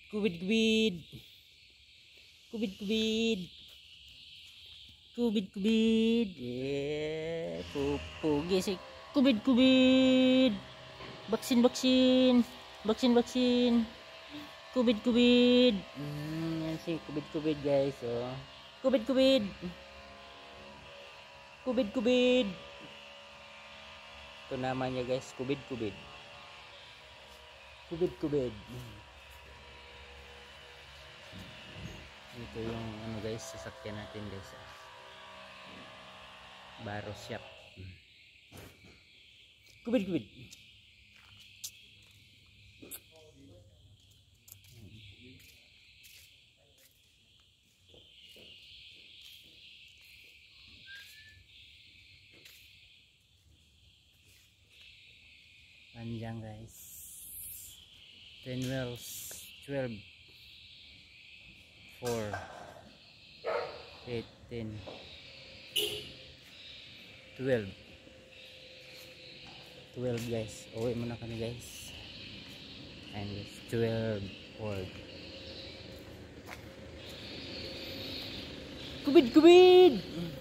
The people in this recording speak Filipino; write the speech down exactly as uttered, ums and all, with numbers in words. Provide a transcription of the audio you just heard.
Kubid, kubid. Kubid, kubid. Kubid, kubid. Yeah. Pupugi si kubid, kubid. Vaksin, vaksin. Vaksin, vaksin. Kubid, kubid. Hmm, yan si kubid, kubid guys. Oh. Kubid, kubid. Kubid, kubid. Ito naman niya guys. Kubid, kubid. Kubid, kubid. Ito yung ano guys, sasakyan natin guys. Baro shop. Kubid, kubid. Panjang guys. ten wheels, twelve, four, eighteen, twelve. twelve guys. Uwi muna kami guys. And guys, twelve cord. Kubid, kubid.